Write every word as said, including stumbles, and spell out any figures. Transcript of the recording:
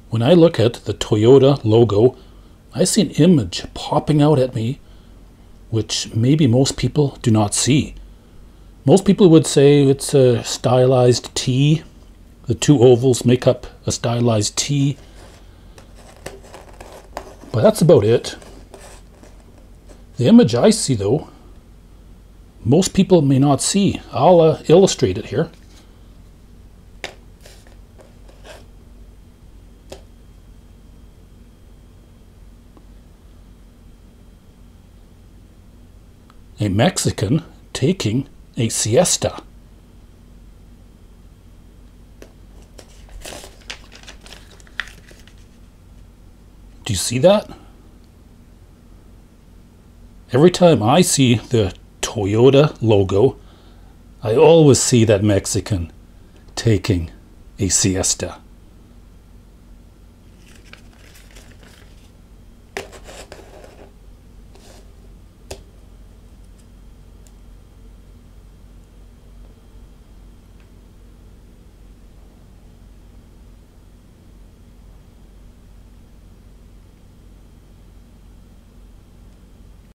When I look at the Toyota logo, I see an image popping out at me, which maybe most people do not see. Most people would say it's a stylized T. The two ovals make up a stylized T. But that's about it. The image I see, though, most people may not see. I'll uh, illustrate it here. A Mexican taking a siesta. Do you see that? Every time I see the Toyota logo, I always see that Mexican taking a siesta.